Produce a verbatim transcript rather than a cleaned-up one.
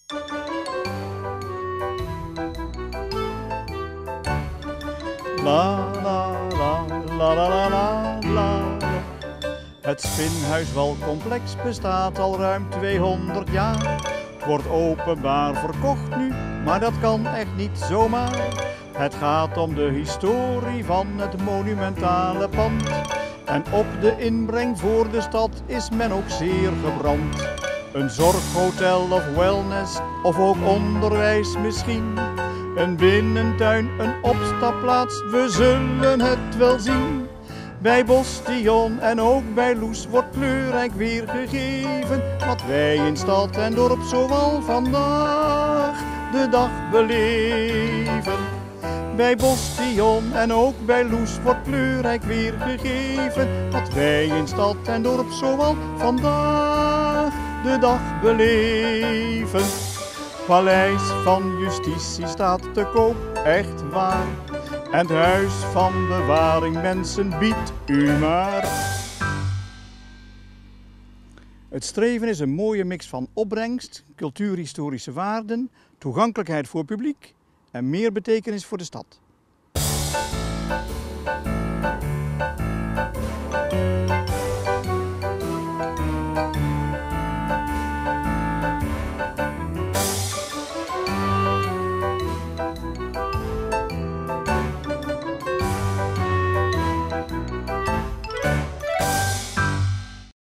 La la la la la la la la. Het Spinhuiswalcomplex bestaat al ruim tweehonderd jaar. Het wordt openbaar verkocht nu, maar dat kan echt niet zomaar. Het gaat om de historie van het monumentale pand. En op de inbreng voor de stad is men ook zeer gebrand. Een zorghotel of wellness, of ook onderwijs misschien. Een binnentuin, een opstapplaats, we zullen het wel zien. Bij Bostion en ook bij Loes wordt kleurrijk weergegeven. Wat wij in stad en dorp zoal vandaag de dag beleven. Bij Bostion en ook bij Loes wordt kleurrijk weergegeven. Wat wij in stad en dorp zoal vandaag de dag beleven. Paleis van Justitie staat te koop, echt waar. En het huis van bewaring, mensen, biedt u maar. Het streven is een mooie mix van opbrengst, cultuurhistorische waarden, toegankelijkheid voor publiek en meer betekenis voor de stad.